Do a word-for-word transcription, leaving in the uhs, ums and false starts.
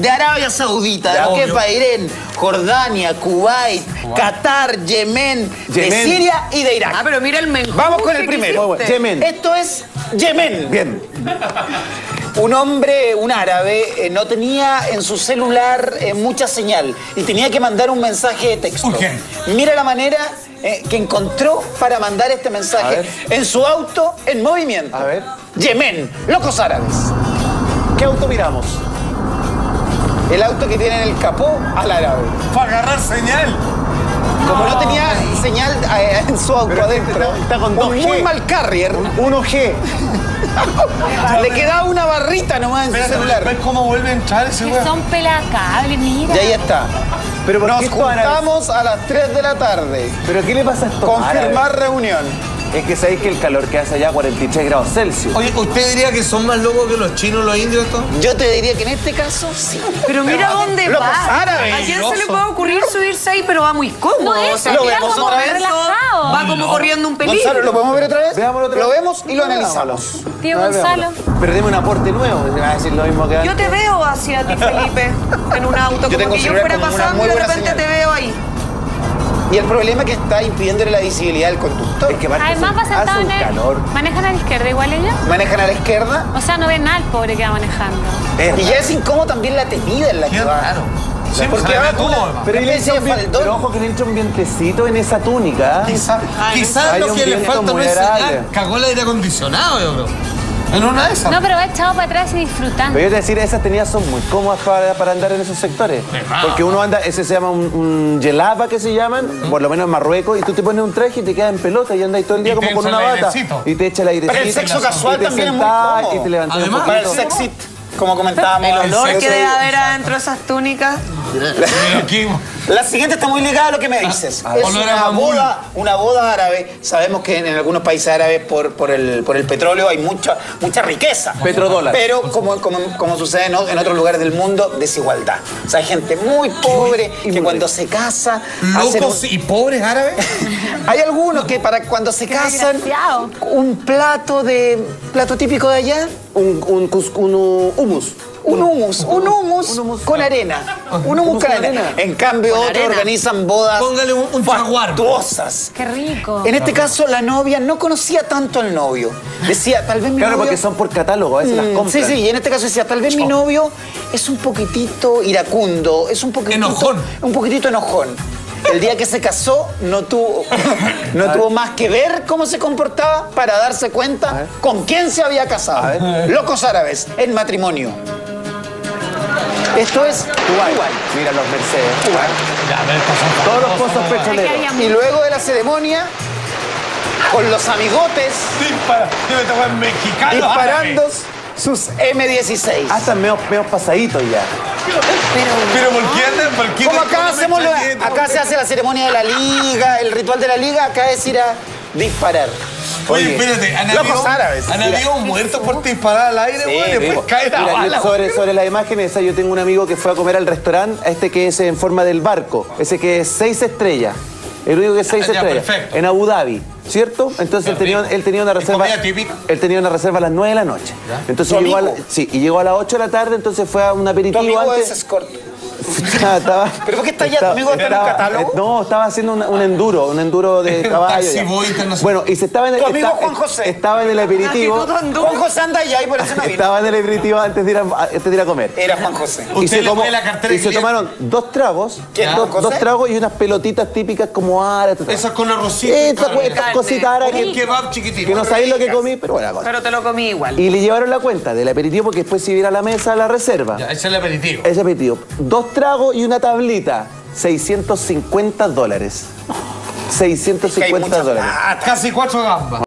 de Arabia Saudita, de lo que es Bahrein, Jordania, Kuwait, Qatar, Yemen, Yemen, de Siria y de Irak. Ah, pero mira el menú. Vamos con el primero. Bueno, Yemen. Esto es Yemen. Bien. Un hombre, un árabe, eh, no tenía en su celular eh, mucha señal y tenía que mandar un mensaje de texto. Okay. Mira la manera eh, que encontró para mandar este mensaje en su auto en movimiento. A ver. Yemen, locos árabes. ¿Qué auto miramos? El auto que tiene en el capó al árabe. Para agarrar señal. Como no tenía señal eh, en su auto Pero adentro, está- está con un dos G. muy mal carrier, uno G. le quedaba una barrita nomás en su Espérate, celular. ¿ves cómo vuelve a entrar ese Que weón? son pelacables, mira. Y ahí está. Pero ¿por Nos qué estos árabes? juntamos a las tres de la tarde. ¿Pero qué le pasa a estos Confirmar árabes? reunión. Es que sabéis que el calor que hace allá cuarenta y tres grados Celsius. Oye, ¿usted diría que son más locos que los chinos, los indios, esto? Yo te diría que en este caso sí. Pero mira dónde Locos va. árabes. ¿A quién se le puede ocurrir subirse ahí, pero va muy cómodo? No, eso, o sea, lo mira vemos como otra vez. relajado. va como corriendo un peligro. Gonzalo, ¿lo podemos ver otra vez? Veámoslo otra Lo vez. vemos y lo analizamos. Tío A ver, Gonzalo. veámoslo. Pero deme un aporte nuevo. Me va a decir lo mismo que Yo antes. te veo hacia ti, Felipe, en un auto, Yo como tengo que yo celular fuera con una pasando muy y de buena repente señal. te veo ahí. Y el problema es que está impidiéndole la visibilidad del conductor. Es que aparte Además va hace- sentado hace en un el... calor. ¿Manejan a la izquierda igual ellos? Manejan a la izquierda O sea, no ven nada al pobre que va manejando. Es y ya es incómodo también la tenida en la que Qué va. raro. Sí, Porque porque va ve con todo, una- además. Pero, Una le especie entra un de bien- faldón. pero ojo que le entra un vientecito en esa túnica. ¿eh? Quizás Ay, quizá Hay lo un que le viento falta no muy es agradable. señal. Cagó el aire acondicionado, yo creo. En una de esas. No, pero va echado para atrás y disfrutando. Pero yo te decir, esas tenidas son muy cómodas para, para andar en esos sectores. Ajá. Porque uno anda, ese se llama un, un gelaba que se llaman, por lo menos en Marruecos, y tú te pones un traje y te quedas en pelota y andas todo el día Y como te con echa una el bata. airecito. Y te echa el airecito. Para el sexo y casual te también es muy sentás cómodo. y te levantás un Además, Para el poquito. sexit, como comentábamos. El olor Eso que debe es- haber adentro de esas túnicas. Pero aquí- La siguiente está muy ligada a lo que me dices. Ah, es olor a una mamul. boda, una boda árabe. Sabemos que en, en algunos países árabes por, por, el, por el petróleo hay mucha, mucha riqueza. Petrodólar. Pero como, como, como sucede en, o- en otros lugares del mundo, desigualdad. O sea, hay gente muy pobre Y que muy cuando rica. se casa... hacen ¿Locos un- y pobres árabes? Hay algunos que para cuando se casan, desgraciado. un plato de plato típico de allá, Un, un, cus- un uh, hummus. un hummus, un hummus, un hummus. con arena. Un hummus Hummus con con arena. arena. En cambio, Con otros arena. organizan bodas Póngale un, un jaguar. fastuosas. Qué rico. En este caso, la novia no conocía tanto al novio. Decía, tal vez mi Claro, novio... porque son por catálogo, a veces las Mm, compran. Sí, sí, y en este caso decía, tal vez mi novio es un poquitito iracundo, es un poquitito... Enojón. Un poquitito enojón. El día que se casó no tuvo, no tuvo más que ver cómo se comportaba para darse cuenta con quién se había casado. A ver. Locos árabes, en matrimonio. Esto es Kuwait. Kuwait. Mira los Mercedes. Kuwait. Ya, a ver, pasan Todos los pozos Aquí petroleros. había Y luego de la ceremonia, con los amigotes Dispara. Debe tocar mexicano. disparando sus eme dieciséis. Hasta medio, medio pasaditos ya. Pero ¿por qué andan? ¿Por qué Como andan acá con hacemos, la- metralleta? acá se hace la ceremonia de la liga, el ritual de la liga, acá es ir a disparar. Oye, Oye, espérate, ¿han locos habido, árabes, ¿han mira. habido muertos por disparar al aire, Sí, güey? Después digo, cae la Mira, yo bala, sobre, güey. sobre las imágenes, esa, yo tengo un amigo que fue a comer al restaurante, este que es en forma del barco, ese que es seis estrellas. El único que es seis Ah, ya, estrellas. perfecto. En Abu Dhabi, ¿cierto? Entonces él Qué tenía, rico. él tenía una ¿Y reserva. comida típica? Él tenía una reserva a las nueve de la noche. Entonces ¿Tu llegó a la, amigo? sí, y llegó a las ocho de la tarde, entonces fue a un Tu aperitivo amigo antes. es escort. Estaba- estaba- ¿Pero por qué está allá? ¿Tu estaba- amigo está en un estaba- catálogo? eh, No, estaba haciendo un, un enduro, un enduro de Un caballo. taxi ya. boy internacional. Bueno, y se estaba en el, ¿Tu amigo esta- Juan José? Estaba en el aperitivo. Actitud hondura. Juan José anda allá y por eso no vino. Estaba en el aperitivo antes de ir a, antes de ir a comer. Era Juan José. Usted Y se, le tomó- pone la cartera y de se cliente. tomaron dos tragos, ¿Quién, dos, Juan dos José? tragos y unas pelotitas típicas como árabes. Esas con arrocito. y Estas carne. estas Carne. cositas árabes Un que, kebab chiquitito. que no sabéis lo que comí, pero bueno. cosa. Pero te lo comí igual. Y le llevaron la cuenta del aperitivo porque después se iba a ir a la mesa a la reserva. Ya, ese es el aperitivo. Ese aperitivo. Dos tragos y una tablita. seiscientos cincuenta dólares. Es que hay seiscientos cincuenta mucha dólares. plata. Casi cuatro gambas.